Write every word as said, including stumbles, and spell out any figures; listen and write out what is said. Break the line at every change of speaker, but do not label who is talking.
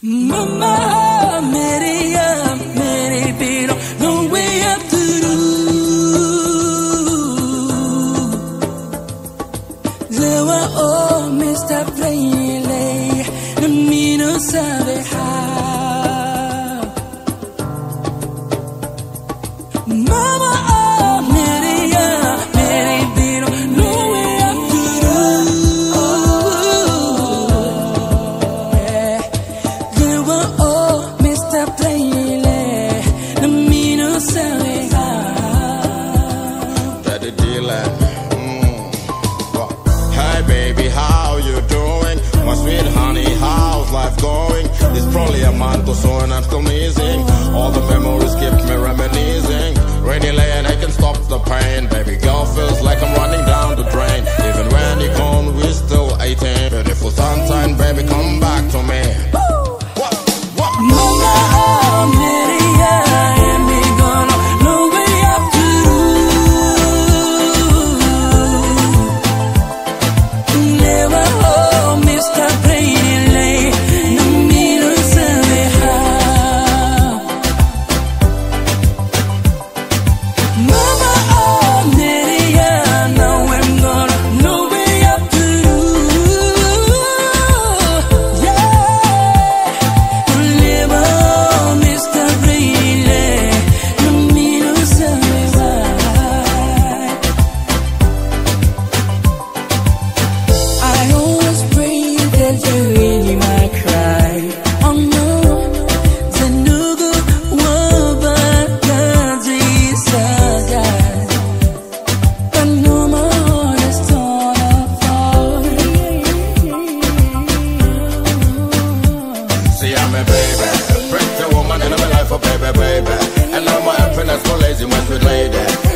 Mama, Mary, Mary, Piro, no way up to do. Lewa, oh, Mister Playlay, no me no sabe how. Mama, oh, Mary, Mary, Piro, no way up to do. Lewa, oh, Mister Playlay, no me no sabe how.
Daddy Dylan. Hey baby, how you doing? My sweet honey, how's life going? It's probably a month or so and I'm still missing. All the memories keep me reminiscing. Rainy lane, I can stop the pain. Baby girl feels like I'm running down the drain. Even when you're gone, we're still eighteen. Beautiful sunshine, baby, come back to me. What? What?
Mama, oh, Mary, and me gonna no way up to do. Never, oh, Mister Playlay, no me no sabe how. Mama, oh, Mary, now I'm gonna no way up to do. Yeah, never, oh, Mister Playlay, no me no sabe why. I always pray that you really might cry. Oh no, the nugu wabakazi saga. But no my heart is torn apart.
See, I'm a baby, pretty woman in my life, oh baby, baby. And now my happiness go lazy, my sweet lady.